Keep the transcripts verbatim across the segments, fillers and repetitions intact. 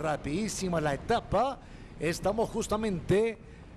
rapidísima la etapa. Estamos justamente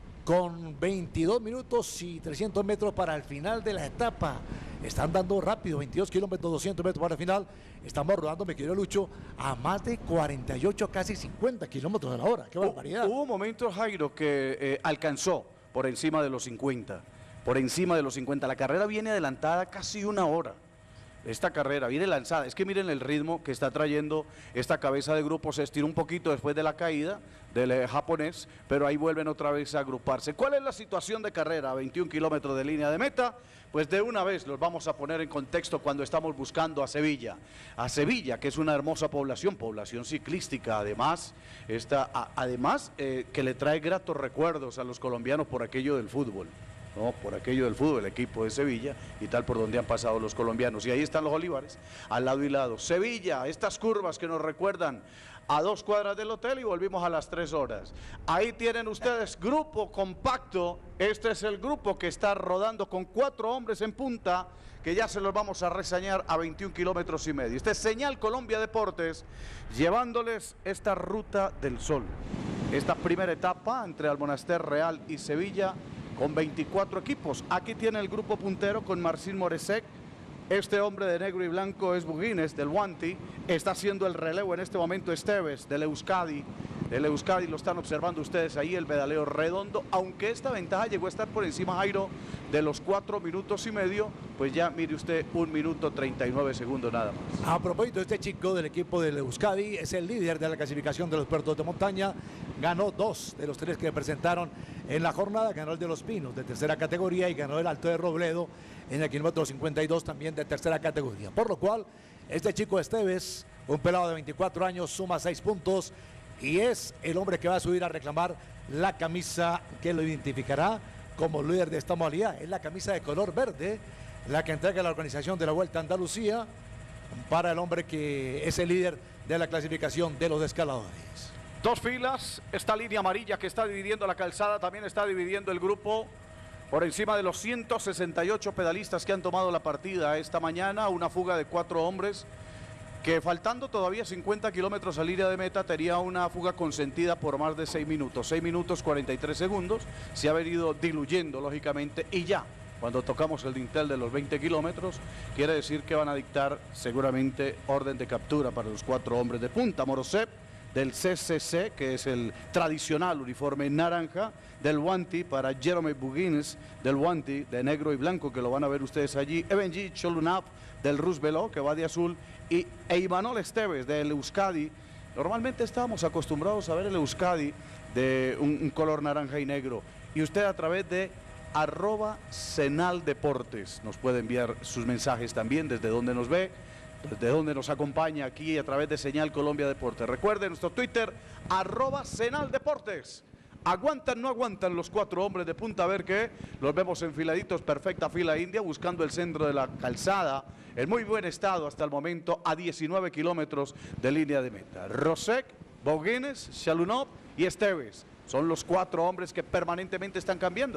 con veintidós minutos y trescientos metros para el final de la etapa. Están dando rápido, veintidós kilómetros, doscientos metros para el final. Estamos rodando, mi querido Lucho, a más de cuarenta y ocho, casi cincuenta kilómetros a la hora. ¡Qué barbaridad! Hubo momentos, Jairo, que eh, alcanzó por encima de los cincuenta. Por encima de los cincuenta. La carrera viene adelantada casi una hora. Esta carrera viene lanzada, es que miren el ritmo que está trayendo esta cabeza de grupo. Se estiró un poquito después de la caída del eh, japonés, pero ahí vuelven otra vez a agruparse. ¿Cuál es la situación de carrera a veintiún kilómetros de línea de meta? Pues de una vez los vamos a poner en contexto cuando estamos buscando a Sevilla. A Sevilla, que es una hermosa población, población ciclística, además, esta, a, además eh, que le trae gratos recuerdos a los colombianos por aquello del fútbol. No, por aquello del fútbol, el equipo de Sevilla y tal por donde han pasado los colombianos. Y ahí están los olivares, al lado y lado. Sevilla, estas curvas que nos recuerdan a dos cuadras del hotel y volvimos a las tres horas. Ahí tienen ustedes grupo compacto. Este es el grupo que está rodando con cuatro hombres en punta, que ya se los vamos a reseñar a veintiún kilómetros y medio. Este es Señal Colombia Deportes, llevándoles esta ruta del sol. Esta primera etapa entre Almonaster Real y Sevilla, con veinticuatro equipos. Aquí tiene el grupo puntero con Marcin Moresek. Este hombre de negro y blanco es Buguines del Wanty. Está haciendo el relevo en este momento Esteves del Euskadi. Del Euskadi lo están observando ustedes ahí, el pedaleo redondo. Aunque esta ventaja llegó a estar por encima, Jairo, de los cuatro minutos y medio, pues ya mire usted, un minuto treinta y nueve segundos nada más. A propósito, este chico del equipo del Euskadi es el líder de la clasificación de los puertos de montaña. Ganó dos de los tres que presentaron en la jornada. Ganó el de Los Pinos de tercera categoría y ganó el Alto de Robledo en el kilómetro cincuenta y dos también de tercera categoría. Por lo cual, este chico Esteves, un pelado de veinticuatro años, suma seis puntos y es el hombre que va a subir a reclamar la camisa que lo identificará como líder de esta modalidad. Es la camisa de color verde, la que entrega la organización de la Vuelta a Andalucía para el hombre que es el líder de la clasificación de los escaladores. Dos filas, esta línea amarilla que está dividiendo la calzada, también está dividiendo el grupo por encima de los ciento sesenta y ocho pedalistas que han tomado la partida esta mañana. Una fuga de cuatro hombres que, faltando todavía cincuenta kilómetros a línea de meta, tenía una fuga consentida por más de seis minutos, seis minutos cuarenta y tres segundos. Se ha venido diluyendo lógicamente y ya cuando tocamos el dintel de los veinte kilómetros, quiere decir que van a dictar seguramente orden de captura para los cuatro hombres de punta. Morosep del C C C, que es el tradicional uniforme naranja, del Wanty para Jerome Buguines del Wanty de negro y blanco, que lo van a ver ustedes allí, Evenji Cholunap del Roosevelt, que va de azul, y Eimanol Esteves del Euskadi. Normalmente estábamos acostumbrados a ver el Euskadi de un, un color naranja y negro, y usted a través de arroba Senal Deportes nos puede enviar sus mensajes también, desde donde nos ve, desde donde nos acompaña aquí a través de Señal Colombia Deportes. Recuerden nuestro Twitter, arroba Senal Deportes. ¿Aguantan, no aguantan los cuatro hombres de punta? A ver qué, los vemos enfiladitos, perfecta fila india, buscando el centro de la calzada, en muy buen estado hasta el momento, a diecinueve kilómetros de línea de meta. Rosek, Boguines, Shalunov y Esteves son los cuatro hombres que permanentemente están cambiando.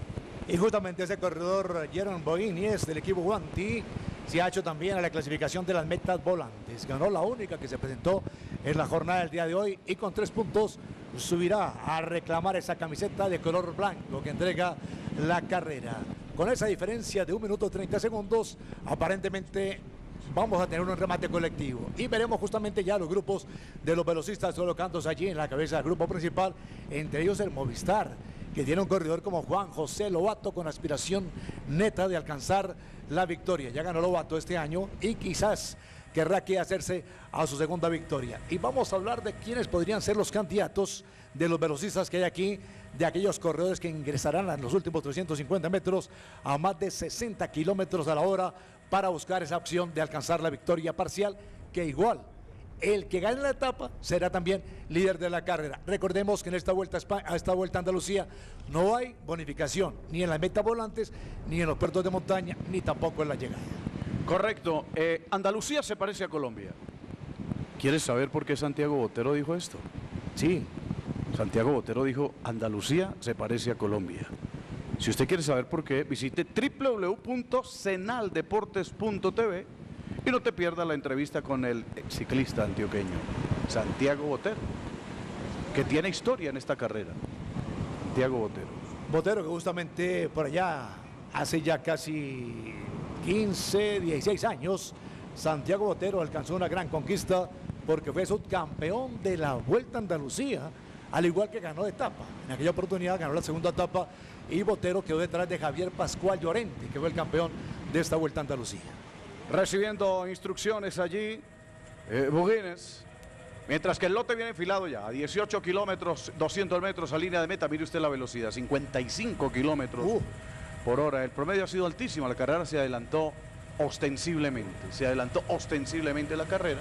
Y justamente ese corredor, Jerome Boguines del equipo Wanty, se ha hecho también a la clasificación de las metas volantes. Ganó la única que se presentó en la jornada del día de hoy y con tres puntos subirá a reclamar esa camiseta de color blanco que entrega la carrera. Con esa diferencia de un minuto treinta segundos, aparentemente vamos a tener un remate colectivo y veremos justamente ya los grupos de los velocistas colocándose allí en la cabeza del grupo principal, entre ellos el Movistar, que tiene un corredor como Juan José Lobato con aspiración neta de alcanzar la victoria. Ya ganó Lobato este año y quizás querrá que hacerse a su segunda victoria. Y vamos a hablar de quiénes podrían ser los candidatos de los velocistas que hay aquí, de aquellos corredores que ingresarán en los últimos trescientos cincuenta metros a más de sesenta kilómetros a la hora para buscar esa opción de alcanzar la victoria parcial, que igual el que gane la etapa será también líder de la carrera. Recordemos que en esta vuelta a esta vuelta a Andalucía no hay bonificación ni en las metas volantes, ni en los puertos de montaña, ni tampoco en la llegada. Correcto. Eh, Andalucía se parece a Colombia. ¿Quieres saber por qué Santiago Botero dijo esto? Sí. Santiago Botero dijo: Andalucía se parece a Colombia. Si usted quiere saber por qué, visite w w w punto senal deportes punto t v y no te pierdas la entrevista con el ciclista antioqueño Santiago Botero. que tiene historia en esta carrera, Santiago Botero. Botero que justamente por allá, hace ya casi quince, dieciséis años, Santiago Botero alcanzó una gran conquista porque fue subcampeón de la Vuelta a Andalucía, al igual que ganó de etapa. En aquella oportunidad ganó la segunda etapa y Botero quedó detrás de Javier Pascual Llorente, que fue el campeón de esta Vuelta a Andalucía. Recibiendo instrucciones allí, eh, Bugines, mientras que el lote viene enfilado ya a dieciocho kilómetros, doscientos metros a línea de meta. Mire usted la velocidad, cincuenta y cinco kilómetros uh. por hora. El promedio ha sido altísimo, la carrera se adelantó ostensiblemente, se adelantó ostensiblemente la carrera.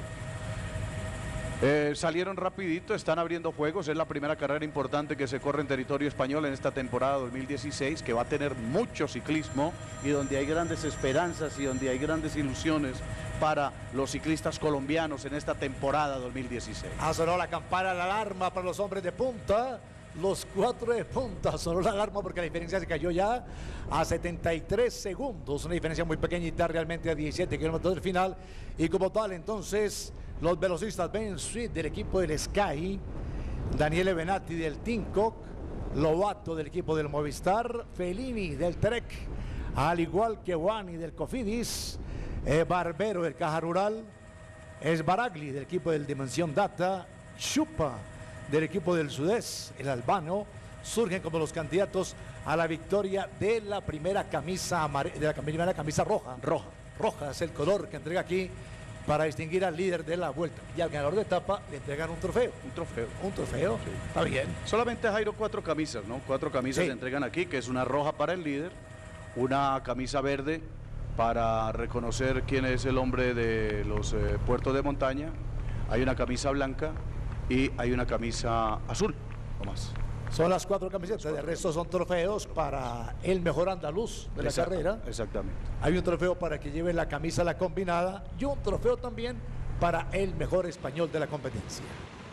Eh, salieron rapidito, están abriendo juegos, es la primera carrera importante que se corre en territorio español en esta temporada dos mil dieciséis, que va a tener mucho ciclismo y donde hay grandes esperanzas y donde hay grandes ilusiones para los ciclistas colombianos en esta temporada dos mil dieciséis. Ha sonado la campana, la alarma para los hombres de punta. Los cuatro de punta, sonó la alarma porque la diferencia se cayó ya a setenta y tres segundos, una diferencia muy pequeñita realmente a diecisiete kilómetros del final. Y como tal, entonces, los velocistas Ben Sweet del equipo del Sky, Daniele Benatti del Tinkoff, Lovato del equipo del Movistar, Fellini del Trek, al igual que Wani del Cofidis, eh, Barbero del Caja Rural, Sbaragli del equipo del Dimensión Data, Chupa del equipo del Sudés, el albano, surgen como los candidatos a la victoria de la primera camisa amare... de la primera camisa roja. Roja. Roja es el color que entrega aquí para distinguir al líder de la vuelta. Y al ganador de etapa le entregan un trofeo. Un trofeo. Un trofeo, sí. Está bien. Solamente, Jairo, cuatro camisas, ¿no? Cuatro camisas sí. se entregan aquí, que es una roja para el líder, una camisa verde para reconocer quién es el hombre de los eh, puertos de montaña, hay una camisa blanca y hay una camisa azul, o más. Son las cuatro camisetas, de resto son trofeos para el mejor andaluz de la Exacto, carrera. Exactamente. Hay un trofeo para que lleve la camisa la combinada y un trofeo también para el mejor español de la competencia.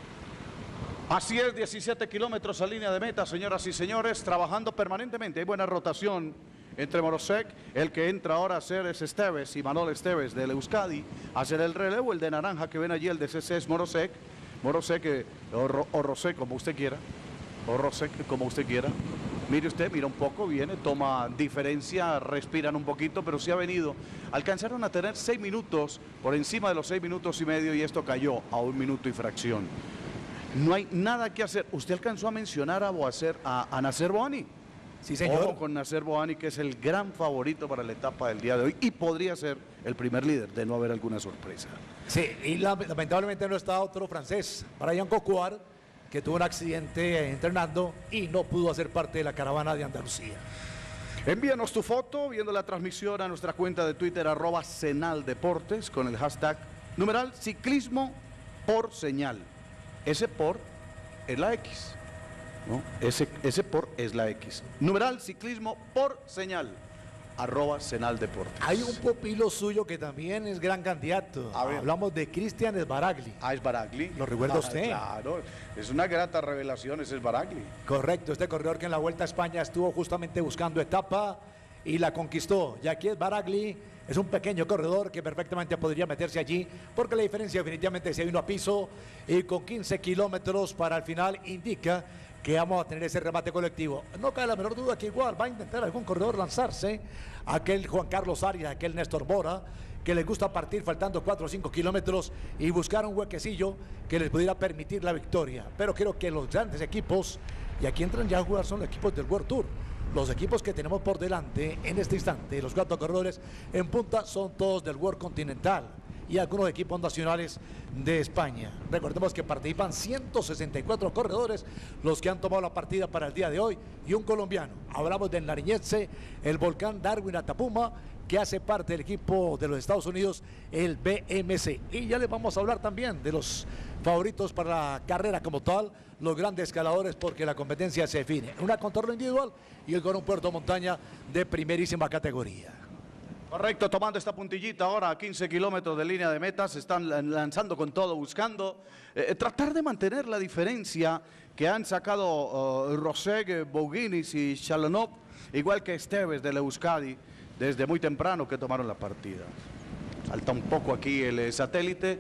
Así es, diecisiete kilómetros a línea de meta, señoras y señores, trabajando permanentemente. Hay buena rotación entre Morosek, el que entra ahora a hacer es Esteves y Manuel Esteves del Euskadi, a hacer el relevo, el de naranja que ven allí, el de C C es Morosek, Morosek eh, o, o Rosé, como usted quiera, o Rosé, como usted quiera. Mire usted, mira un poco, viene, toma diferencia, respiran un poquito, pero sí ha venido. Alcanzaron a tener seis minutos, por encima de los seis minutos y medio, y esto cayó a un minuto y fracción. No hay nada que hacer. Usted alcanzó a mencionar a Boacer, a, a Nacer Boani. Sí, señor. Ojo con Nacer Boani, que es el gran favorito para la etapa del día de hoy y podría ser el primer líder, de no haber alguna sorpresa. Sí, y lamentablemente no está otro francés, Brian Cocuar, que tuvo un accidente entrenando y no pudo hacer parte de la caravana de Andalucía. Envíanos tu foto viendo la transmisión a nuestra cuenta de Twitter, arroba Senal Deportes, con el hashtag numeral ciclismo por señal. Ese por es la X, ¿no? Ese, ese por es la X. Numeral ciclismo por señal, arroba Senal Deportes. Hay un pupilo suyo que también es gran candidato. Hablamos de Cristian Sbaragli. Ah, Sbaragli. ¿Lo recuerda ah, usted? Claro, es una grata revelación, es Sbaragli. Correcto, este corredor que en la Vuelta a España estuvo justamente buscando etapa y la conquistó. Y aquí Sbaragli es un pequeño corredor que perfectamente podría meterse allí, porque la diferencia definitivamente se vino a piso y con quince kilómetros para el final indica que vamos a tener ese remate colectivo. No cabe la menor duda que igual va a intentar algún corredor lanzarse, aquel Juan Carlos Arias, aquel Néstor Mora, que les gusta partir faltando cuatro o cinco kilómetros y buscar un huequecillo que les pudiera permitir la victoria. Pero creo que los grandes equipos, y aquí entran ya a jugar, son los equipos del World Tour. Los equipos que tenemos por delante en este instante, los cuatro corredores en punta, son todos del World Continental y algunos equipos nacionales de España. Recordemos que participan ciento sesenta y cuatro corredores los que han tomado la partida para el día de hoy y un colombiano. Hablamos del nariñense, el Volcán Darwin Atapuma, que hace parte del equipo de los Estados Unidos, el B M C. Y ya les vamos a hablar también de los favoritos para la carrera como tal, los grandes escaladores, porque la competencia se define una contorno individual y el con un puerto montaña de primerísima categoría. Correcto, tomando esta puntillita ahora a quince kilómetros de línea de meta, se están lanzando con todo, buscando eh, tratar de mantener la diferencia que han sacado uh, Roseg, Bouguinis y Chalonov, igual que Esteves del Euskadi, desde muy temprano que tomaron la partida. Salta un poco aquí el eh, satélite.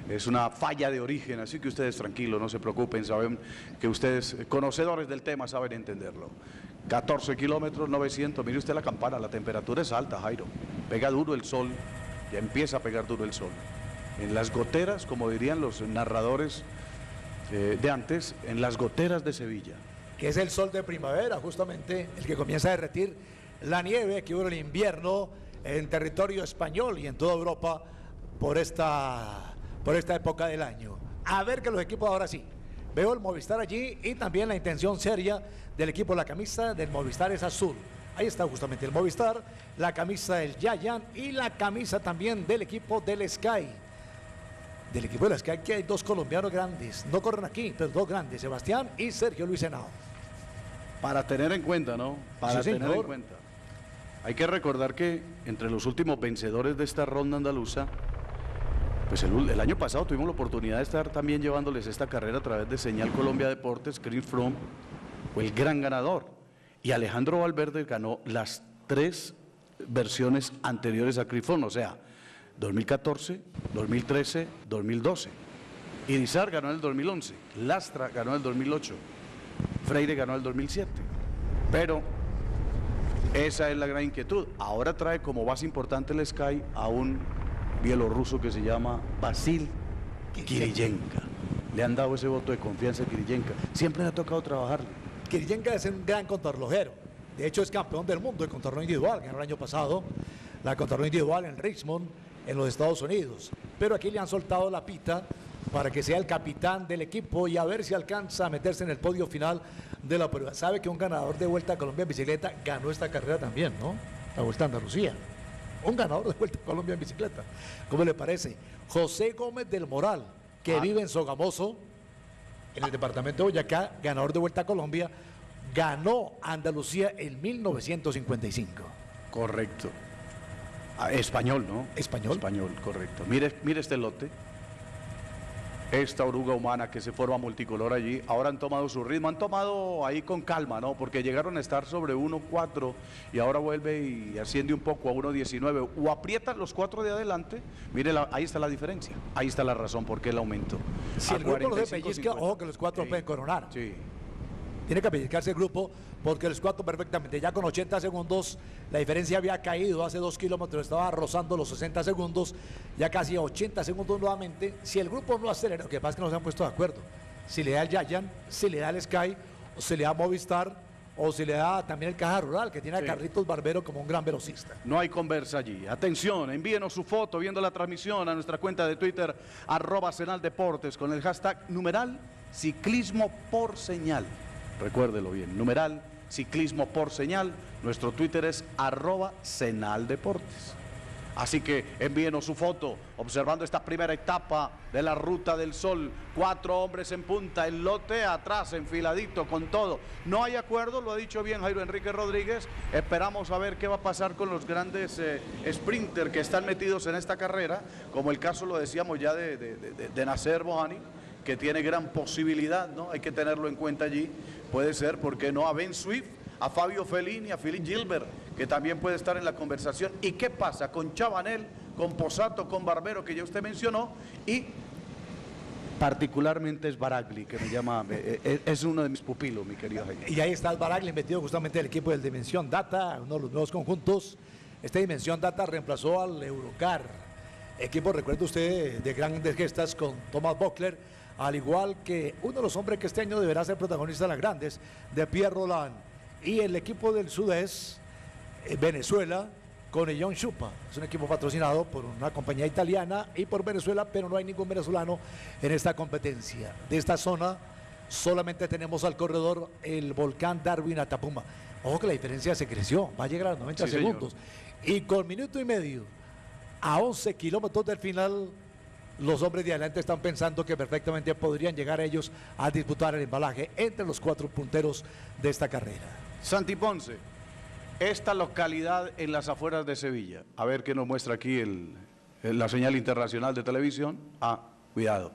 es una falla de origen, así que ustedes tranquilos, no se preocupen, saben que ustedes, conocedores del tema, saben entenderlo. catorce kilómetros, novecientos, mire usted la campana, la temperatura es alta, Jairo, pega duro el sol, ya empieza a pegar duro el sol. En las goteras, como dirían los narradores eh, de antes, en las goteras de Sevilla. Que es el sol de primavera, justamente, el que comienza a derretir la nieve que hubo en el invierno en territorio español y en toda Europa por esta, por esta época del año. A ver que los equipos ahora sí. Veo el Movistar allí y también la intención seria del equipo. La camisa del Movistar es azul. Ahí está justamente el Movistar, la camisa del Giant y la camisa también del equipo del Sky. Del equipo del Sky, que hay dos colombianos grandes. No corren aquí, pero dos grandes, Sebastián y Sergio Luis Henao. Para tener en cuenta, ¿no? Para Sí, tener señor. en cuenta. Hay que recordar que entre los últimos vencedores de esta ronda andaluza, pues el, el año pasado tuvimos la oportunidad de estar también llevándoles esta carrera a través de Señal Colombia Deportes. Chris Froome fue el gran ganador y Alejandro Valverde ganó las tres versiones anteriores a Chris Froome, o sea, dos mil catorce, dos mil trece, dos mil doce. Irizar ganó en el dos mil once, Lastra ganó en el dos mil ocho, Freire ganó en el dos mil siete. Pero esa es la gran inquietud. Ahora trae como base importante el Sky a un bielorruso que se llama Vasil Kiriyenka. Le han dado ese voto de confianza a Kiriyenka. Siempre le ha tocado trabajarle. Kiriyenka es un gran contrarrelojero. De hecho, es campeón del mundo de contrarreloj individual. Ganó el año pasado la contrarreloj individual en Richmond, en los Estados Unidos. Pero aquí le han soltado la pita para que sea el capitán del equipo y a ver si alcanza a meterse en el podio final de la prueba. Sabe que un ganador de Vuelta a Colombia en bicicleta ganó esta carrera también, ¿no? La Vuelta a Andalucía. Un ganador de Vuelta a Colombia en bicicleta. ¿Cómo le parece? José Gómez del Moral, que ah. vive en Sogamoso, en el departamento de Boyacá, ganador de Vuelta a Colombia, ganó Andalucía en mil novecientos cincuenta y cinco. Correcto. Ah, español, ¿no? Español. Español, correcto. Mire, mire este lote. Esta oruga humana que se forma multicolor allí, ahora han tomado su ritmo, han tomado ahí con calma, ¿no? Porque llegaron a estar sobre uno cuatro y ahora vuelve y asciende un poco a uno diecinueve. O aprietan los cuatro de adelante, mire, la, ahí está la diferencia, ahí está la razón por qué el aumento. Si el grupo los pellizca, ojo que los cuatro sí. pueden coronar. Sí. Tiene que pellizcarse el grupo porque los cuatro perfectamente. Ya con ochenta segundos la diferencia había caído hace dos kilómetros, estaba rozando los sesenta segundos, ya casi a ochenta segundos nuevamente. Si el grupo no acelera, lo que pasa es que no se han puesto de acuerdo. Si le da el Giant, si le da el Sky, o si le da Movistar, o si le da también el Caja Rural, que tiene a sí. Carlitos Barbero como un gran velocista. No hay conversa allí. Atención, envíenos su foto viendo la transmisión a nuestra cuenta de Twitter, arroba Senal Deportes, con el hashtag numeral ciclismo por señal. Recuérdelo bien, numeral ciclismo por señal. Nuestro Twitter es arroba Senal Deportes. Así que envíenos su foto observando esta primera etapa de la Ruta del Sol. Cuatro hombres en punta, el lote atrás, enfiladito con todo. No hay acuerdo, lo ha dicho bien Jairo Enrique Rodríguez. Esperamos a ver qué va a pasar con los grandes eh, sprinters que están metidos en esta carrera, como el caso, lo decíamos ya, de, de, de, de Nasser Bohani, que tiene gran posibilidad, ¿no? Hay que tenerlo en cuenta allí. Puede ser, ¿por qué no? A Ben Swift, a Fabio Fellini, a Philippe Gilbert, que también puede estar en la conversación. ¿Y qué pasa con Chabanel, con Posato, con Barbero, que ya usted mencionó? Y particularmente es Baragli, que me llama, es uno de mis pupilos, mi querido Jaime. Y ahí está Baragli metido justamente el equipo del Dimensión Data, uno de los nuevos conjuntos. Este Dimensión Data reemplazó al Eurocar, equipo, recuerda usted, de grandes gestas con Thomas Voeckler, al igual que uno de los hombres que este año deberá ser protagonista de las grandes, de Pierre Roland. Y el equipo del Sudeste, eh, Venezuela, con el John Chupa. Es un equipo patrocinado por una compañía italiana y por Venezuela, pero no hay ningún venezolano en esta competencia. De esta zona solamente tenemos al corredor el Volcán Darwin Atapuma. Ojo que la diferencia se creció, va a llegar a los noventa sí, segundos. Señor. Y con minuto y medio, a once kilómetros del final, los hombres de adelante están pensando que perfectamente podrían llegar ellos a disputar el embalaje entre los cuatro punteros de esta carrera. Santi Ponce, esta localidad en las afueras de Sevilla, a ver qué nos muestra aquí el, el, la señal internacional de televisión. Ah, cuidado.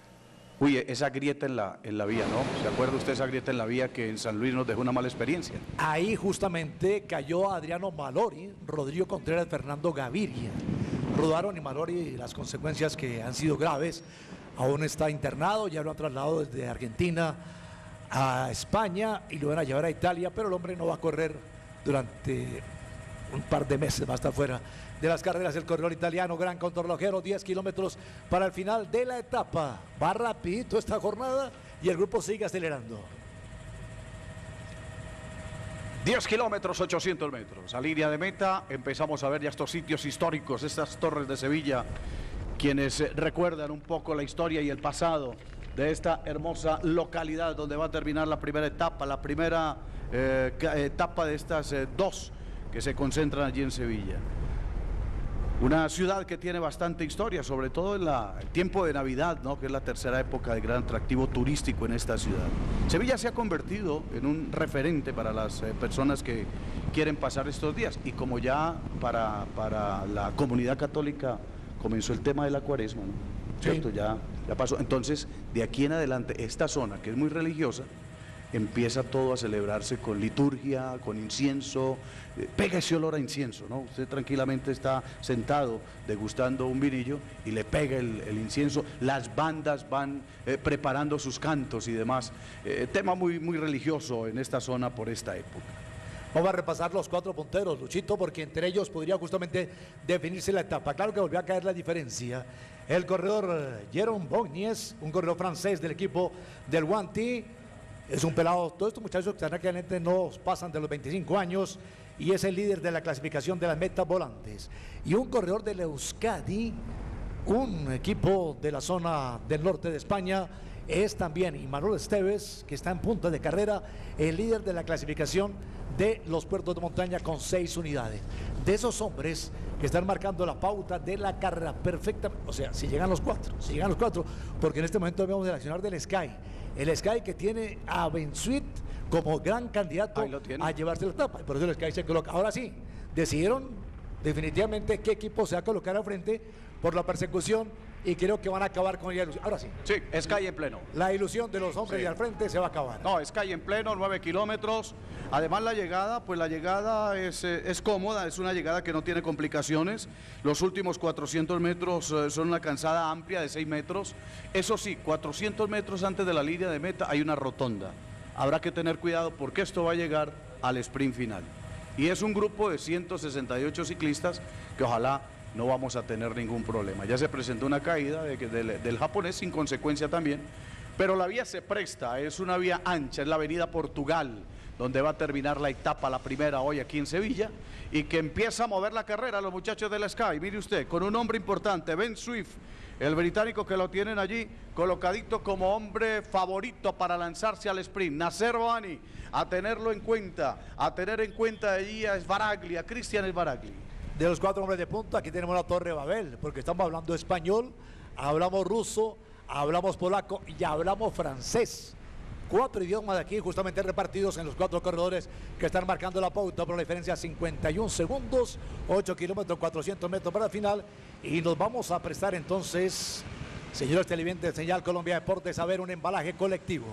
Uy, esa grieta en la, en la vía, ¿no? ¿Se acuerda usted esa grieta en la vía que en San Luis nos dejó una mala experiencia? Ahí justamente cayó Adriano Malori, Rodrigo Contreras, Fernando Gaviria. rodaron y Malori, las consecuencias que han sido graves, aún está internado, ya lo han trasladado desde Argentina a España y lo van a llevar a Italia, pero el hombre no va a correr durante un par de meses, va a estar fuera de las carreras. El corredor italiano, gran contrarrelojero, diez kilómetros para el final de la etapa. Va rapidito esta jornada y el grupo sigue acelerando. diez kilómetros, ochocientos metros. A línea de meta empezamos a ver ya estos sitios históricos, estas torres de Sevilla, quienes eh, recuerdan un poco la historia y el pasado de esta hermosa localidad donde va a terminar la primera etapa, la primera eh, etapa de estas eh, dos que se concentran allí en Sevilla. Una ciudad que tiene bastante historia, sobre todo en la, el tiempo de Navidad, ¿no?, que es la tercera época de gran atractivo turístico en esta ciudad. Sevilla se ha convertido en un referente para las eh, personas que quieren pasar estos días, y como ya para, para la comunidad católica comenzó el tema de la cuaresma, ¿no? ¿Cierto? Sí. Ya, ya pasó. Entonces, de aquí en adelante, esta zona, que es muy religiosa, empieza todo a celebrarse con liturgia, con incienso, eh, pega ese olor a incienso, ¿no? Usted tranquilamente está sentado degustando un vinillo y le pega el, el incienso, las bandas van eh, preparando sus cantos y demás. Eh, tema muy, muy religioso en esta zona por esta época. Vamos a repasar los cuatro punteros, Luchito, porque entre ellos podría justamente definirse la etapa. Claro que volvió a caer la diferencia. El corredor Jérôme Bognies, un corredor francés del equipo del Wanty, es un pelado. Todos estos muchachos que realmente no pasan de los veinticinco años y es el líder de la clasificación de las metas volantes. Y un corredor del Euskadi, un equipo de la zona del norte de España, es también Imanol Esteves, que está en punta de carrera, el líder de la clasificación de los puertos de montaña con seis unidades. De esos hombres que están marcando la pauta de la carrera perfectamente, o sea, si llegan los cuatro, si llegan los cuatro, porque en este momento vemos el accionar del Sky, el Sky que tiene a Bensuit como gran candidato a llevarse la etapa, y por eso el Sky se coloca. Ahora sí, decidieron definitivamente qué equipo se va a colocar al frente por la persecución, y creo que van a acabar con la ilusión. Ahora sí. Sí, Sky en pleno. La ilusión de los hombres sí. de al frente se va a acabar. No, Sky en pleno, nueve kilómetros. Además la llegada, pues la llegada es, eh, es cómoda, es una llegada que no tiene complicaciones. Los últimos cuatrocientos metros eh, son una cansada amplia de seis metros. Eso sí, cuatrocientos metros antes de la línea de meta hay una rotonda. Habrá que tener cuidado porque esto va a llegar al sprint final. Y es un grupo de ciento sesenta y ocho ciclistas que ojalá no vamos a tener ningún problema. Ya se presentó una caída de, de, de, del japonés sin consecuencia también, pero la vía se presta, es una vía ancha, es la avenida Portugal, donde va a terminar la etapa, la primera hoy aquí en Sevilla, y que empieza a mover la carrera los muchachos del Sky. Mire usted, con un hombre importante, Ben Swift, el británico que lo tienen allí colocadito como hombre favorito para lanzarse al sprint. Nacer Boani, a tenerlo en cuenta, a tener en cuenta allí a Sbaragli, a Cristian Sbaragli. De los cuatro hombres de punta, aquí tenemos la Torre Babel, porque estamos hablando español, hablamos ruso, hablamos polaco y hablamos francés. Cuatro idiomas de aquí justamente repartidos en los cuatro corredores que están marcando la pauta por la diferencia cincuenta y un segundos, ocho kilómetros, cuatrocientos metros para el final. Y nos vamos a prestar entonces, señores televidentes de Señal Colombia Deportes, a ver un embalaje colectivo,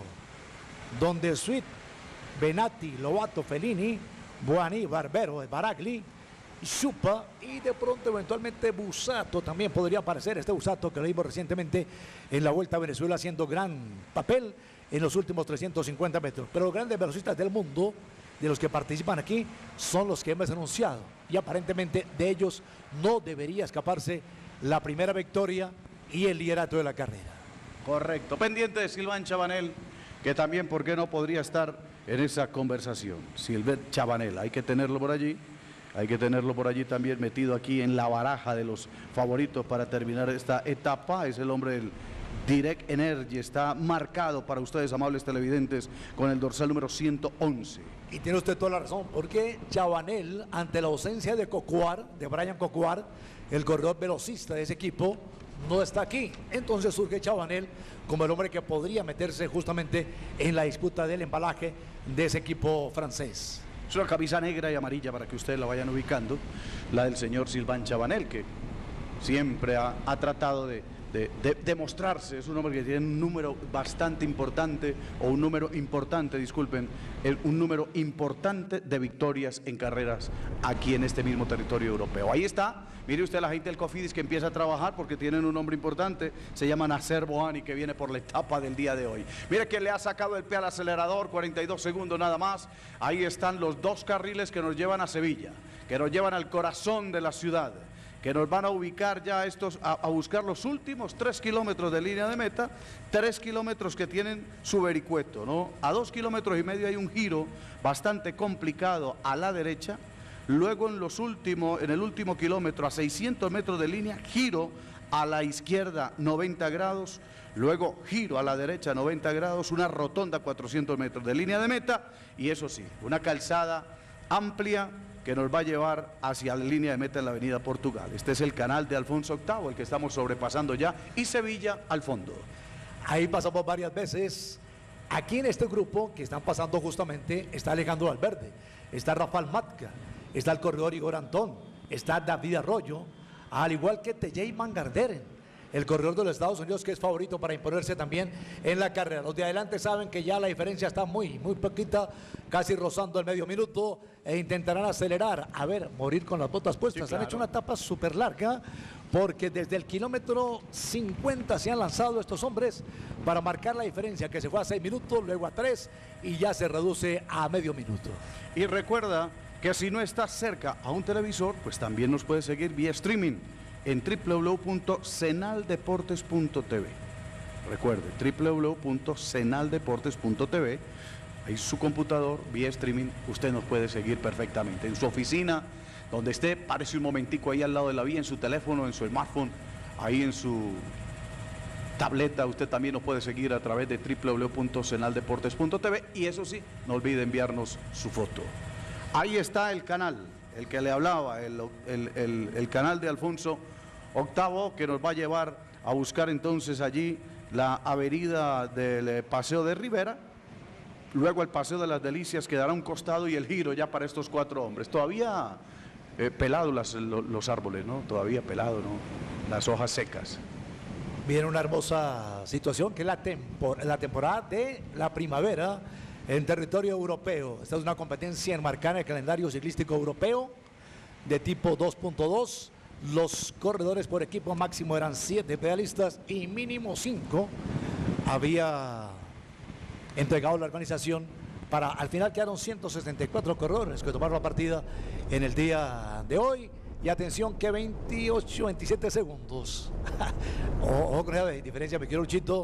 donde Sweet, Benatti, Lobato, Fellini, Boani, Barbero, Sbaragli, Chupa y de pronto eventualmente Busato también podría aparecer. Este Busato que lo vimos recientemente en la Vuelta a Venezuela haciendo gran papel en los últimos trescientos cincuenta metros. Pero los grandes velocistas del mundo, de los que participan aquí, son los que hemos anunciado, y aparentemente de ellos no debería escaparse la primera victoria y el liderato de la carrera. Correcto, pendiente de Silván Chabanel, que también, ¿por qué no podría estar en esa conversación? Silván Chabanel, hay que tenerlo por allí. Hay que tenerlo por allí también metido aquí en la baraja de los favoritos para terminar esta etapa. Es el hombre del Direct Energy, está marcado para ustedes, amables televidentes, con el dorsal número ciento once. Y tiene usted toda la razón, porque Chabanel, ante la ausencia de Cocuar, de Brian Cocuar, el corredor velocista de ese equipo, no está aquí. Entonces surge Chabanel como el hombre que podría meterse justamente en la disputa del embalaje de ese equipo francés. Es una camisa negra y amarilla para que ustedes la vayan ubicando, la del señor Silván Chabanel, que siempre ha, ha tratado de, de, de, de mostrarse. Es un hombre que tiene un número bastante importante, o un número importante, disculpen, el, un número importante de victorias en carreras aquí en este mismo territorio europeo. Ahí está, mire usted la gente del Cofidis que empieza a trabajar porque tienen un nombre importante, se llama Nasser Bohani, que viene por la etapa del día de hoy. Mire que le ha sacado el pie al acelerador, cuarenta y dos segundos nada más. Ahí están los dos carriles que nos llevan a Sevilla, que nos llevan al corazón de la ciudad, que nos van a ubicar ya estos, a, a buscar los últimos tres kilómetros de línea de meta, tres kilómetros que tienen su vericueto, ¿no? A dos kilómetros y medio hay un giro bastante complicado a la derecha, luego en los últimos, en el último kilómetro a seiscientos metros de línea, giro a la izquierda noventa grados, luego giro a la derecha noventa grados, una rotonda a cuatrocientos metros de línea de meta, y eso sí, una calzada amplia que nos va a llevar hacia la línea de meta en la avenida Portugal. Este es el canal de Alfonso octavo, el que estamos sobrepasando ya, y Sevilla al fondo. Ahí pasamos varias veces. Aquí en este grupo que están pasando justamente está Alejandro Valverde, está Rafael Matka, está el corredor Igor Antón, está David Arroyo, al igual que Tejay Van Garderen, el corredor de los Estados Unidos, que es favorito para imponerse también en la carrera. Los de adelante saben que ya la diferencia está muy, muy poquita, casi rozando el medio minuto, e intentarán acelerar, a ver, morir con las botas puestas. Sí, claro. Han hecho una etapa súper larga, porque desde el kilómetro cincuenta se han lanzado estos hombres para marcar la diferencia, que se fue a seis minutos, luego a tres, y ya se reduce a medio minuto. Y recuerda que si no estás cerca a un televisor, pues también nos puedes seguir vía streaming en w w w punto senal deportes punto t v. Recuerde, w w w punto senal deportes punto t v. Ahí su computador, vía streaming, usted nos puede seguir perfectamente. En su oficina, donde esté, párese un momentico ahí al lado de la vía, en su teléfono, en su smartphone, ahí en su tableta, usted también nos puede seguir a través de w w w punto senal deportes punto t v, y eso sí, no olvide enviarnos su foto. Ahí está el canal, el que le hablaba, el, el, el, el canal de Alfonso octavo, que nos va a llevar a buscar entonces allí la avenida del Paseo de Rivera, luego el Paseo de las Delicias quedará a un costado, y el giro ya para estos cuatro hombres. Todavía eh, pelados las, los, los árboles, ¿no? Todavía pelado, ¿no? Las hojas secas. Viene una hermosa situación, que es la, tempor la temporada de la primavera en territorio europeo. Esta es una competencia enmarcada en el calendario ciclístico europeo de tipo dos punto dos. Los corredores por equipo máximo eran siete pedalistas y mínimo cinco había entregado la organización. Para, al final quedaron ciento sesenta y cuatro corredores que tomaron la partida en el día de hoy. Y atención que veintiocho, veintisiete segundos. Ojo con esa diferencia, me quiero un chito.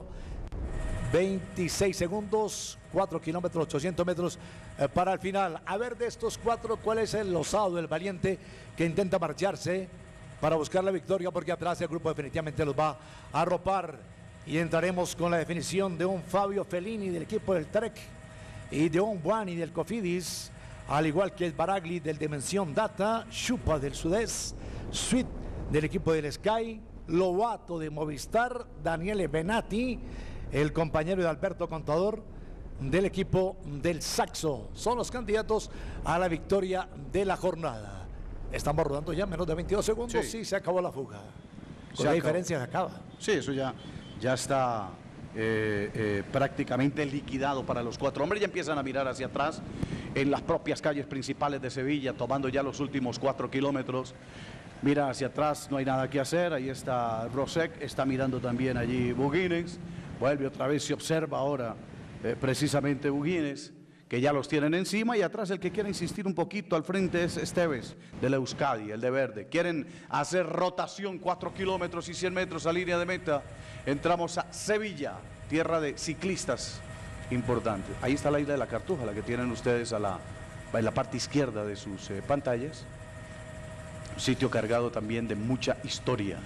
veintiséis segundos, cuatro kilómetros, ochocientos metros eh, para el final. A ver, de estos cuatro, ¿cuál es el osado, el valiente que intenta marcharse para buscar la victoria? Porque atrás el grupo definitivamente los va a arropar. Y entraremos con la definición de un Fabio Fellini del equipo del Trek y de un Buani del Cofidis, al igual que el Baragli del Dimensión Data, Chupa del Sudés, Sweet del equipo del Sky, Lobato de Movistar, Daniele Benatti, el compañero de Alberto Contador del equipo del Saxo. Son los candidatos a la victoria de la jornada. Estamos rodando ya menos de veintidós segundos. Sí, sí, se acabó la fuga. Con la diferencia se acaba. Sí, eso ya, ya está eh, eh, prácticamente liquidado para los cuatro hombres. Ya empiezan a mirar hacia atrás en las propias calles principales de Sevilla, tomando ya los últimos cuatro kilómetros. Mira hacia atrás, no hay nada que hacer. Ahí está Rosek, está mirando también allí Buguines. Vuelve otra vez, se observa ahora eh, precisamente Buguines, que ya los tienen encima, y atrás el que quiere insistir un poquito al frente es Esteves del Euskadi, el de verde. Quieren hacer rotación, cuatro kilómetros y cien metros a línea de meta. Entramos a Sevilla, tierra de ciclistas importantes. Ahí está la isla de la Cartuja, la que tienen ustedes a la, en la parte izquierda de sus eh, pantallas. Un sitio cargado también de mucha historia.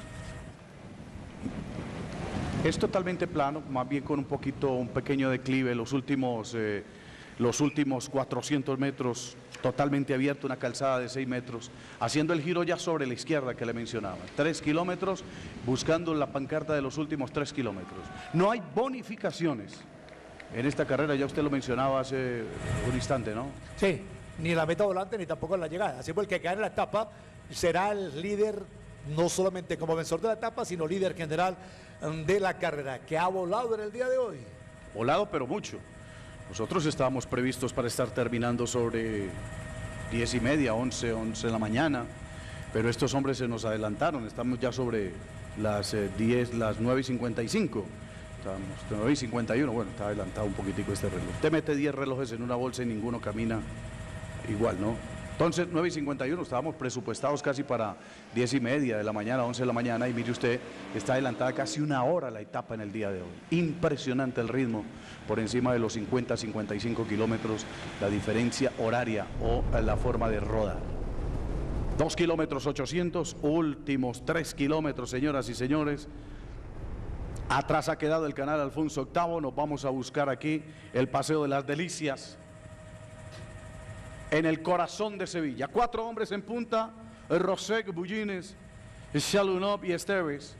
Es totalmente plano, más bien con un poquito, un pequeño declive. Los últimos, eh, los últimos cuatrocientos metros totalmente abierto, una calzada de seis metros, haciendo el giro ya sobre la izquierda que le mencionaba. Tres kilómetros, buscando la pancarta de los últimos tres kilómetros. No hay bonificaciones en esta carrera, ya usted lo mencionaba hace un instante, ¿no? Sí, ni la meta volante ni tampoco en la llegada. Así que el que gane la etapa será el líder no solamente como vencedor de la etapa, sino líder general de la carrera, que ha volado en el día de hoy. Volado, pero mucho. Nosotros estábamos previstos para estar terminando sobre diez y media, once, once de la mañana, pero estos hombres se nos adelantaron, estamos ya sobre las eh, diez, las nueve y cincuenta y cinco. Estábamos nueve y cincuenta y uno, bueno, está adelantado un poquitico este reloj. Usted mete diez relojes en una bolsa y ninguno camina igual, ¿no? Entonces, nueve y cincuenta y uno, estábamos presupuestados casi para diez y media de la mañana, once de la mañana, y mire usted, está adelantada casi una hora la etapa en el día de hoy. Impresionante el ritmo, por encima de los cincuenta, cincuenta y cinco kilómetros, la diferencia horaria o la forma de rodar. Dos kilómetros ochocientos, últimos tres kilómetros, señoras y señores. Atrás ha quedado el canal Alfonso octavo, nos vamos a buscar aquí el Paseo de las Delicias, en el corazón de Sevilla. Cuatro hombres en punta, Roseg, Bullines, Chalunov y Esteves.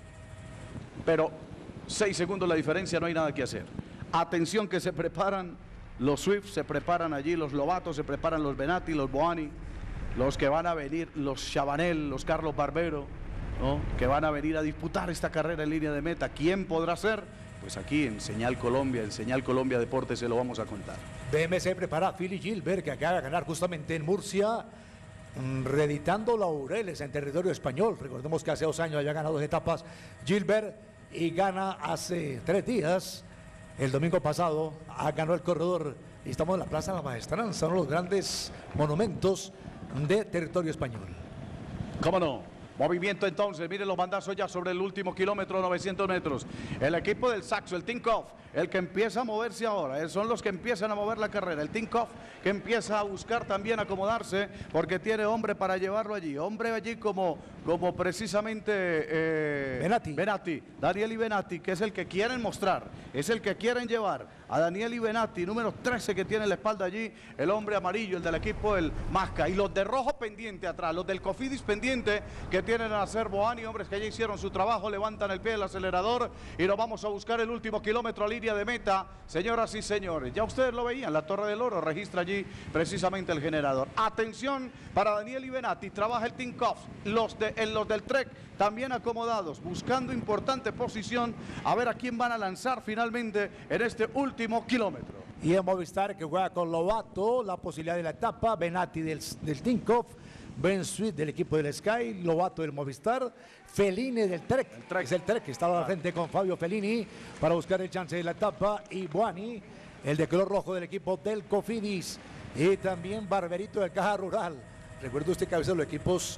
Pero seis segundos la diferencia, no hay nada que hacer. Atención que se preparan los Swift, se preparan allí los Lobato, se preparan los Benatti, los Boani, los que van a venir, los Chabanel, los Carlos Barbero, ¿no?, que van a venir a disputar esta carrera en línea de meta. ¿Quién podrá ser? Pues aquí en Señal Colombia, en Señal Colombia Deportes se lo vamos a contar. B M C prepara a Philly Gilbert, que acaba de ganar justamente en Murcia, reeditando laureles en territorio español. Recordemos que hace dos años había ganado dos etapas Gilbert y gana hace tres días. El domingo pasado ganó el corredor y estamos en la Plaza de la Maestranza, uno de los grandes monumentos de territorio español. ¿Cómo no? Movimiento entonces, miren los bandazos ya sobre el último kilómetro, novecientos metros. El equipo del Saxo, el Tinkoff, el que empieza a moverse ahora, son los que empiezan a mover la carrera. El Tinkoff que empieza a buscar también acomodarse porque tiene hombre para llevarlo allí. Hombre allí como, como precisamente eh, Benatti. Benatti, Daniel y Benatti, que es el que quieren mostrar, es el que quieren llevar a Daniel y Benatti, número trece que tiene en la espalda allí, el hombre amarillo, el del equipo del Masca, y los de rojo pendiente atrás, los del Cofidis pendiente que tienen a hacer Boani, hombres que ya hicieron su trabajo, levantan el pie del acelerador y nos vamos a buscar el último kilómetro a línea de meta, señoras y señores. Ya ustedes lo veían, la Torre del Oro registra allí precisamente el generador. Atención para Daniel y Benatti, trabaja el Tinkoff, los, de, en los del Trek también acomodados, buscando importante posición, a ver a quién van a lanzar finalmente en este último kilómetro. Y en Movistar, que juega con Lobato, la posibilidad de la etapa, Benatti del, del Tinkoff, Ben Sweet del equipo del Sky, Lobato del Movistar, Fellini del Trek, el Trek. Es el Trek que estaba a la frente con Fabio Fellini para buscar el chance de la etapa, y Boani, el de color rojo del equipo del Cofidis, y también Barberito del Caja Rural. Recuerde usted que a veces los equipos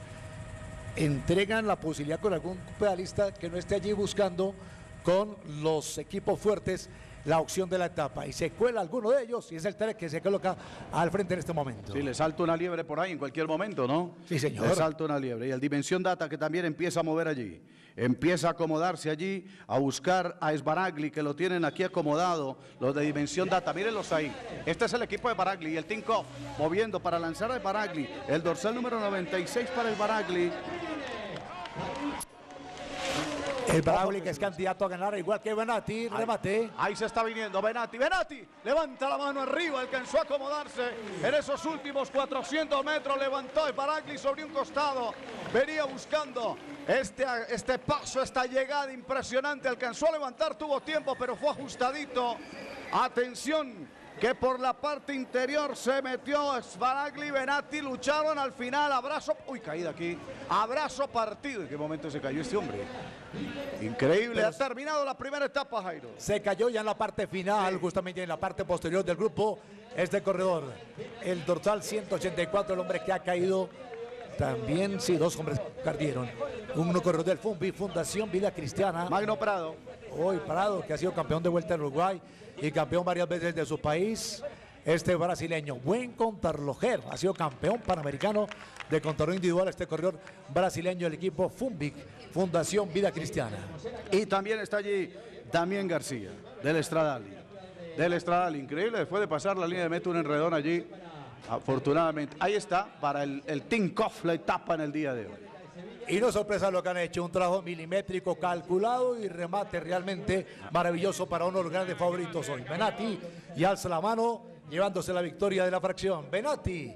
entregan la posibilidad con algún pedalista que no esté allí buscando con los equipos fuertes la opción de la etapa, y se cuela alguno de ellos y es el Trek que se coloca al frente en este momento. Sí, le salta una liebre por ahí en cualquier momento, ¿no? Sí, señor. Le salta una liebre. Y el Dimensión Data que también empieza a mover allí, empieza a acomodarse allí, a buscar a Esbaragli, que lo tienen aquí acomodado, los de Dimensión Data, mírenlos ahí. Este es el equipo de Baragli y el Tinkoff moviendo para lanzar a Baragli, el dorsal número noventa y seis para el Baragli. El Baragli, que es candidato a ganar, igual que Benatti, remate. Ahí, ahí se está viniendo Benatti. Benatti levanta la mano arriba, alcanzó a acomodarse en esos últimos cuatrocientos metros. Levantó el Baragli sobre un costado. Venía buscando este, este paso, esta llegada impresionante. Alcanzó a levantar, tuvo tiempo, pero fue ajustadito. Atención, que por la parte interior se metió Sbaragli y Benatti, lucharon al final, abrazo, uy, caída aquí, abrazo partido. ¿En qué momento se cayó este hombre? Increíble. Pero ha terminado la primera etapa, Jairo. Se cayó ya en la parte final, sí, justamente en la parte posterior del grupo, este corredor, el dorsal ciento ochenta y cuatro, el hombre que ha caído. También, sí, dos hombres perdieron. Uno corredor del Fumbi, Fundación Vida Cristiana. Magno Prado. Hoy Prado, que ha sido campeón de vuelta en Uruguay y campeón varias veces de su país. Este brasileño, buen contrarrelojero, ha sido campeón panamericano de contrarreloj individual, este corredor brasileño, el equipo Fumbic, Fundación Vida Cristiana. Y también está allí Damián García, del Estradali. Del Estradali, increíble, después de pasar la línea de meta, un enredón allí. Afortunadamente, ahí está para el, el Tinkoff la etapa en el día de hoy. Y no sorpresa lo que han hecho, un trabajo milimétrico calculado y remate realmente maravilloso para uno de los grandes favoritos hoy. Benatti y alza la mano llevándose la victoria de la fracción. Benatti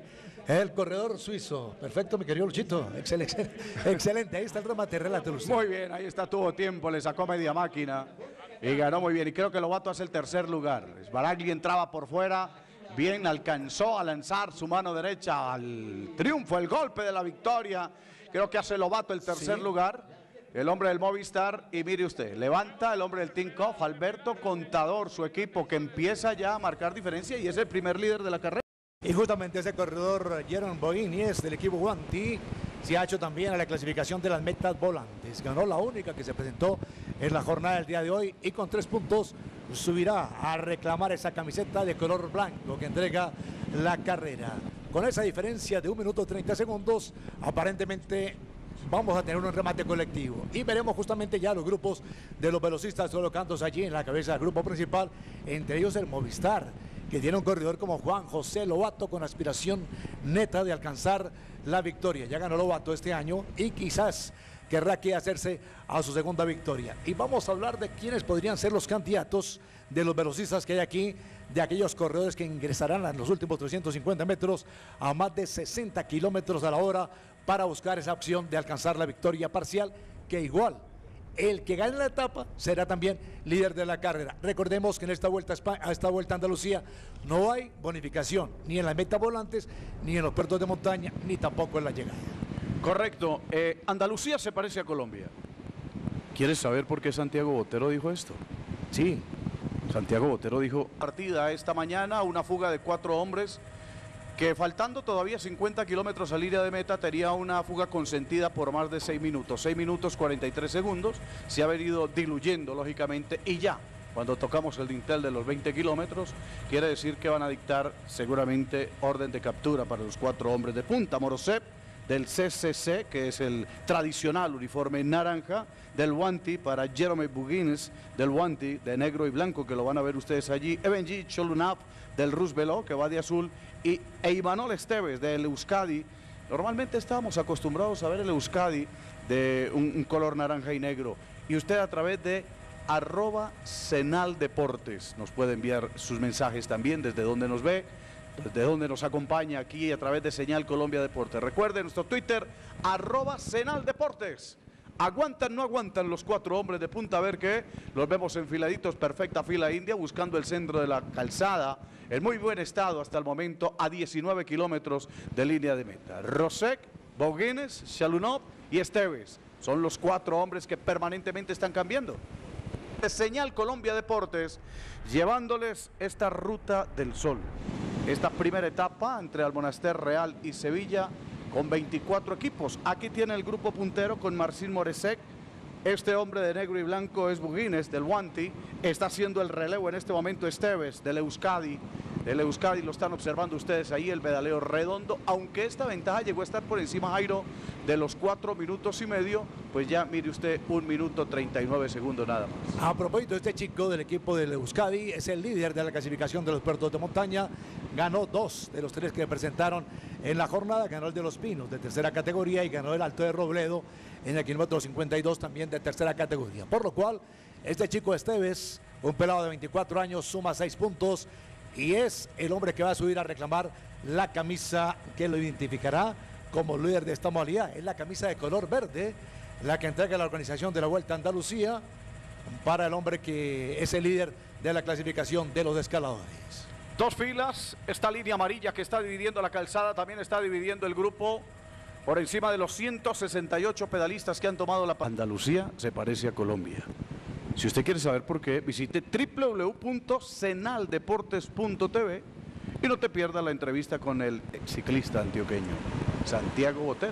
El corredor suizo. Perfecto, mi querido Luchito. Excelente, excelente. Ahí está el remate. Relate, Luchito. Muy bien, ahí está, tuvo tiempo, le sacó media máquina y ganó muy bien. Y creo que Lobato hace el tercer lugar. Sbaragli entraba por fuera, bien, alcanzó a lanzar su mano derecha al triunfo, el golpe de la victoria. Creo que hace Lobato el tercer sí. lugar. El hombre del Movistar, y mire usted, levanta el hombre del Tinkoff, Alberto Contador, su equipo, que empieza ya a marcar diferencia y es el primer líder de la carrera. Y justamente ese corredor, Jeroen Boignies, del equipo Guanti, se ha hecho también a la clasificación de las metas volantes. Ganó la única que se presentó en la jornada del día de hoy y con tres puntos subirá a reclamar esa camiseta de color blanco que entrega la carrera. Con esa diferencia de un minuto treinta segundos, aparentemente vamos a tener un remate colectivo y veremos justamente ya los grupos de los velocistas colocándose allí en la cabeza del grupo principal, entre ellos el Movistar, que tiene un corredor como Juan José Lobato con aspiración neta de alcanzar la victoria. Ya ganó Lobato este año y quizás querrá que hacerse a su segunda victoria. Y vamos a hablar de quiénes podrían ser los candidatos de los velocistas que hay aquí, de aquellos corredores que ingresarán en los últimos trescientos cincuenta metros a más de sesenta kilómetros a la hora para buscar esa opción de alcanzar la victoria parcial, que igual el que gane la etapa será también líder de la carrera. Recordemos que en esta vuelta a, España, a esta vuelta a Andalucía no hay bonificación ni en las metas volantes, ni en los puertos de montaña, ni tampoco en la llegada. Correcto. Eh, Andalucía se parece a Colombia. ¿Quieres saber por qué Santiago Botero dijo esto? Sí. Santiago Botero dijo, partida esta mañana, una fuga de cuatro hombres que faltando todavía cincuenta kilómetros a línea de meta tenía una fuga consentida por más de seis minutos, seis minutos cuarenta y tres segundos, se ha venido diluyendo lógicamente y ya cuando tocamos el dintel de los veinte kilómetros quiere decir que van a dictar seguramente orden de captura para los cuatro hombres de punta. Morosep del C C C, que es el tradicional uniforme naranja, del Guanti para Jerome Boignies del Guanti de negro y blanco, que lo van a ver ustedes allí, Evenji Cholunap del Roosevelt, que va de azul, y Eimanol Esteves del Euskadi. Normalmente estábamos acostumbrados a ver el Euskadi de un, un color naranja y negro, y usted a través de arroba Senal Deportes nos puede enviar sus mensajes también desde donde nos ve, desde donde nos acompaña aquí a través de Señal Colombia Deportes. Recuerden nuestro Twitter, arroba Senal Deportes. Aguantan, no aguantan los cuatro hombres de punta, a ver qué. Los vemos enfiladitos, perfecta fila india, buscando el centro de la calzada, en muy buen estado hasta el momento, a diecinueve kilómetros de línea de meta. Rosek, Boignies, Chalunov y Esteves son los cuatro hombres que permanentemente están cambiando. Señal Colombia Deportes, llevándoles esta ruta del sol. Esta primera etapa entre Almonaster Real y Sevilla con veinticuatro equipos. Aquí tiene el grupo puntero con Marcin Moresek. Este hombre de negro y blanco es Boignies del Guanti. Está haciendo el relevo en este momento Esteves del Euskadi. Del Euskadi lo están observando ustedes ahí, el pedaleo redondo. Aunque esta ventaja llegó a estar por encima, Jairo, de los cuatro minutos y medio, pues ya mire usted, un minuto treinta y nueve segundos nada más. A propósito, este chico del equipo del Euskadi es el líder de la clasificación de los puertos de montaña. Ganó dos de los tres que presentaron en la jornada. Ganó el de Los Pinos de tercera categoría y ganó el Alto de Robledo en el kilómetro cincuenta y dos también de tercera categoría. Por lo cual, este chico Esteves, un pelado de veinticuatro años, suma seis puntos y es el hombre que va a subir a reclamar la camisa que lo identificará como líder de esta modalidad. Es la camisa de color verde, la que entrega la organización de la Vuelta a Andalucía para el hombre que es el líder de la clasificación de los escaladores. Dos filas, esta línea amarilla que está dividiendo la calzada también está dividiendo el grupo por encima de los ciento sesenta y ocho pedalistas que han tomado la... Andalucía se parece a Colombia. Si usted quiere saber por qué, visite w w w punto senal deportes punto t v y no te pierdas la entrevista con el ciclista antioqueño Santiago Botero,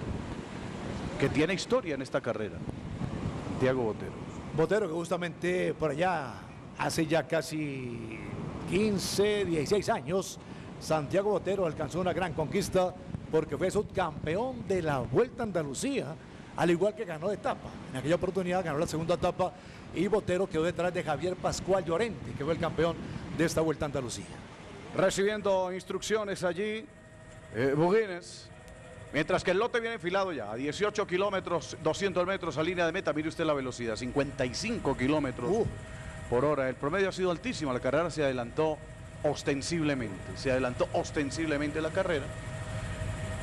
que tiene historia en esta carrera. Santiago Botero. Botero que justamente por allá hace ya casi quince, dieciséis años, Santiago Botero alcanzó una gran conquista porque fue subcampeón de la Vuelta a Andalucía, al igual que ganó de etapa. En aquella oportunidad ganó la segunda etapa y Botero quedó detrás de Javier Pascual Llorente, que fue el campeón de esta Vuelta a Andalucía. Recibiendo instrucciones allí, eh, Boignies, mientras que el lote viene enfilado ya a dieciocho kilómetros, doscientos metros a línea de meta. Mire usted la velocidad, cincuenta y cinco kilómetros uh. por hora. El promedio ha sido altísimo, la carrera se adelantó ostensiblemente, se adelantó ostensiblemente la carrera.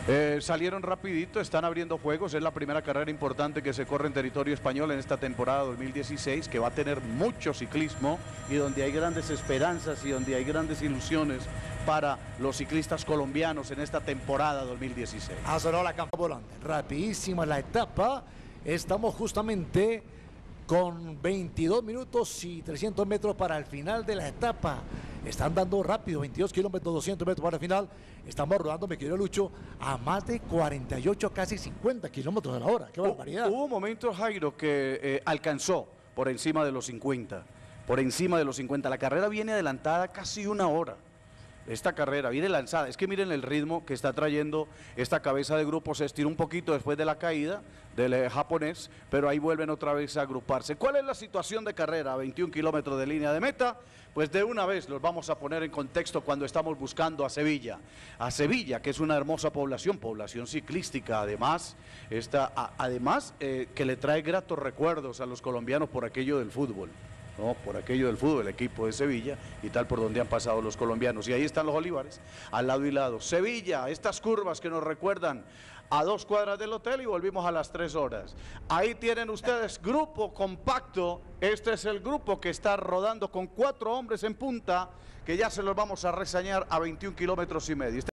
Eh, salieron rapidito, están abriendo juegos, es la primera carrera importante que se corre en territorio español en esta temporada dos mil dieciséis, que va a tener mucho ciclismo y donde hay grandes esperanzas y donde hay grandes ilusiones para los ciclistas colombianos en esta temporada dos mil dieciséis. Ha sonado la campa volante, rapidísima la etapa, estamos justamente con veintidós minutos y trescientos metros para el final de la etapa. Están dando rápido, veintidós kilómetros, doscientos metros para el final. Estamos rodando, mi querido Lucho, a más de cuarenta y ocho, casi cincuenta kilómetros a la hora. ¡Qué barbaridad! Hubo un momento, Jairo, que eh, alcanzó por encima de los cincuenta. Por encima de los cincuenta. La carrera viene adelantada casi una hora. Esta carrera viene lanzada, es que miren el ritmo que está trayendo esta cabeza de grupo, se estiró un poquito después de la caída del eh, japonés, pero ahí vuelven otra vez a agruparse. ¿Cuál es la situación de carrera a veintiún kilómetros de línea de meta? Pues de una vez los vamos a poner en contexto cuando estamos buscando a Sevilla, a Sevilla, que es una hermosa población, población ciclística, además, esta, a, además eh, que le trae gratos recuerdos a los colombianos por aquello del fútbol. No, por aquello del fútbol, el equipo de Sevilla y tal por donde han pasado los colombianos. Y ahí están los olivares, al lado y lado. Sevilla, estas curvas que nos recuerdan a dos cuadras del hotel y volvimos a las tres horas. Ahí tienen ustedes grupo compacto. Este es el grupo que está rodando con cuatro hombres en punta, que ya se los vamos a reseñar a veintiún kilómetros y medio.